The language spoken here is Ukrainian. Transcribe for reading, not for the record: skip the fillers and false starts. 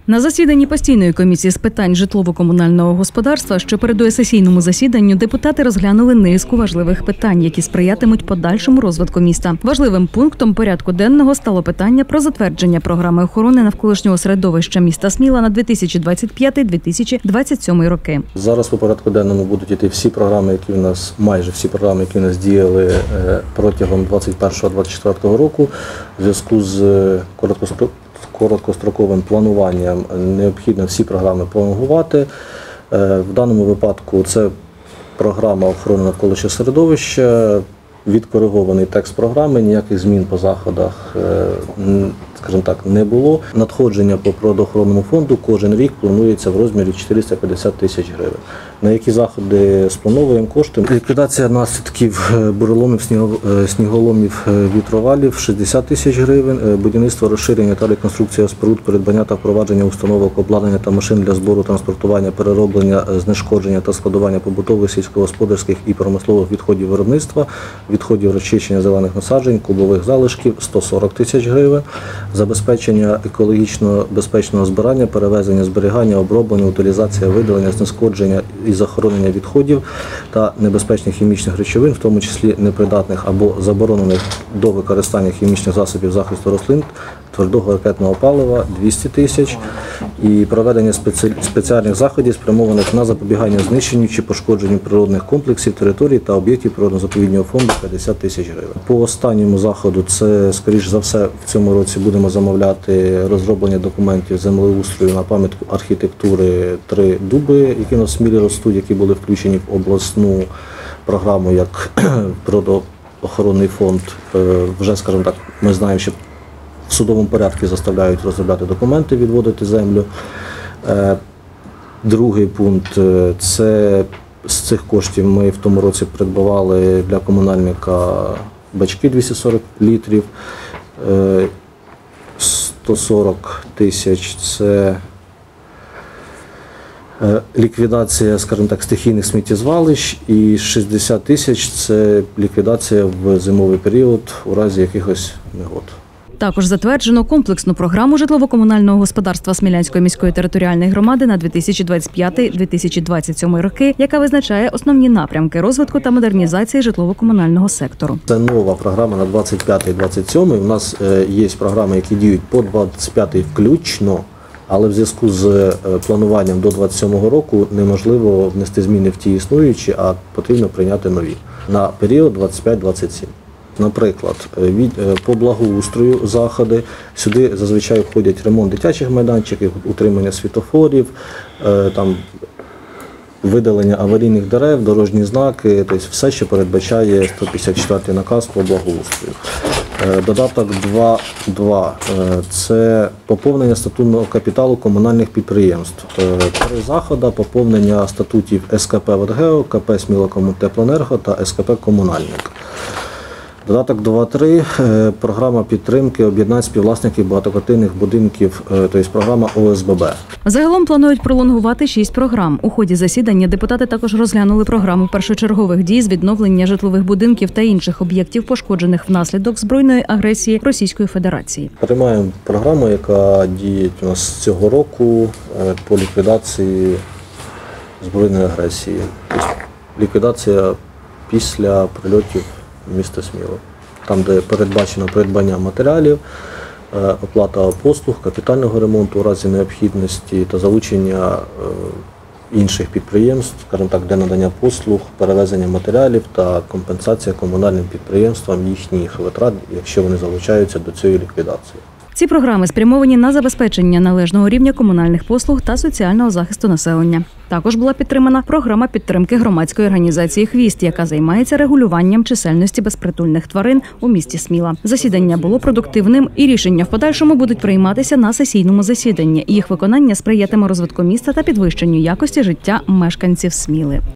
На засіданні постійної комісії з питань житлово-комунального господарства, що передує сесійному засіданню, депутати розглянули низку важливих питань, які сприятимуть подальшому розвитку міста. Важливим пунктом порядку денного стало питання про затвердження програми охорони навколишнього середовища міста Сміла на 2025-2027 роки. Зараз по порядку денному будуть йти всі програми, які у нас, майже всі програми, які у нас діяли протягом 2021-2024 року. В зв'язку з короткостроковим плануванням необхідно всі програми пролонгувати. В даному випадку це програма охорони навколишнього середовища, відкоригований текст програми, ніяких змін по заходах, скажімо так, не було. Надходження по природоохоронному фонду кожен рік планується в розмірі 450 тисяч гривень. На які заходи сплановуємо кошти? Ліквідація наслідків буреломів, сніголомів, вітровалів – 60 тисяч гривень. Будівництво, розширення та реконструкція споруд, придбання та впровадження установок, обладнання та машин для збору, транспортування, перероблення, знешкодження та складування побутових, сільськогосподарських і промислових відходів виробництва, відходів розчищення зелених насаджень, кубових залишків – 140 тисяч гривень. Забезпечення екологічно безпечного збирання, перевезення, зберігання, оброблення, утилізація, видалення, знешкодження і захоронення відходів та небезпечних хімічних речовин, в тому числі непридатних або заборонених до використання хімічних засобів захисту рослин, твердого ракетного палива – 200 тисяч, і проведення спеціальних заходів, спрямованих на запобігання знищенню чи пошкодженню природних комплексів, територій та об'єктів природно-заповідного фонду – 50 тисяч гривень. По останньому заходу це, скоріш за все, в цьому році будемо замовляти розроблення документів землеустрою на пам'ятку архітектури 3 дуби, які на Смілі ростуть, які були включені в обласну програму як природоохоронний фонд. Вже, скажімо так, ми знаємо, що в судовому порядку заставляють розробляти документи, відводити землю. Другий пункт – це з цих коштів ми в тому році придбавали для комунальника бачки 240 літрів, 140 тисяч – це ліквідація, скажімо так, стихійних сміттєзвалищ, і 60 тисяч – це ліквідація в зимовий період у разі якихось негод. Також затверджено комплексну програму житлово-комунального господарства Смілянської міської територіальної громади на 2025-2027 роки, яка визначає основні напрямки розвитку та модернізації житлово-комунального сектору. Це нова програма на 25-27. У нас є програми, які діють по 25-й включно, але в зв'язку з плануванням до 27 року неможливо внести зміни в ті існуючі, а потрібно прийняти нові на період 25-27. Наприклад, по благоустрою заходи, сюди зазвичай входять ремонт дитячих майданчиків, утримання світлофорів, там, видалення аварійних дерев, дорожні знаки, тобто все, що передбачає 154 наказ по благоустрою. Додаток 2.2 – це поповнення статутного капіталу комунальних підприємств. 3 заходи – поповнення статутів СКП «Водгео», КП «Смілакомунтеплоенерго» та СКП «Комунальник». Додаток 2.3 – програма підтримки об'єднань співвласників багатоквартирних будинків, тобто програма ОСББ. Загалом планують пролонгувати 6 програм. У ході засідання депутати також розглянули програму першочергових дій з відновлення житлових будинків та інших об'єктів, пошкоджених внаслідок збройної агресії Російської Федерації. Приймаємо програму, яка діє у нас цього року по ліквідації збройної агресії. Тобто ліквідація після прильотів міста Сміло, там, де передбачено придбання матеріалів, оплата послуг, капітального ремонту у разі необхідності та залучення інших підприємств, скажімо так, для надання послуг, перевезення матеріалів та компенсація комунальним підприємствам їхніх витрат, якщо вони залучаються до цієї ліквідації. Ці програми спрямовані на забезпечення належного рівня комунальних послуг та соціального захисту населення. Також була підтримана програма підтримки громадської організації «Хвіст», яка займається регулюванням чисельності безпритульних тварин у місті Сміла. Засідання було продуктивним, і рішення в подальшому будуть прийматися на сесійному засіданні. Їх виконання сприятиме розвитку міста та підвищенню якості життя мешканців Сміли.